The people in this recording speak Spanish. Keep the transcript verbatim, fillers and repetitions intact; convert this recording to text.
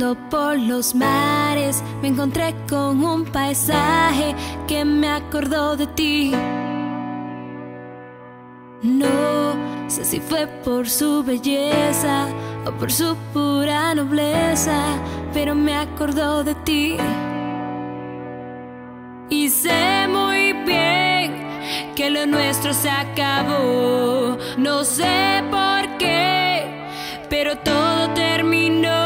Navegando por los mares, me encontré con un paisaje que me acordó de ti. No sé si fue por su belleza o por su pura nobleza, pero me acordó de ti. Y sé muy bien que lo nuestro se acabó. No sé por qué, pero todo terminó.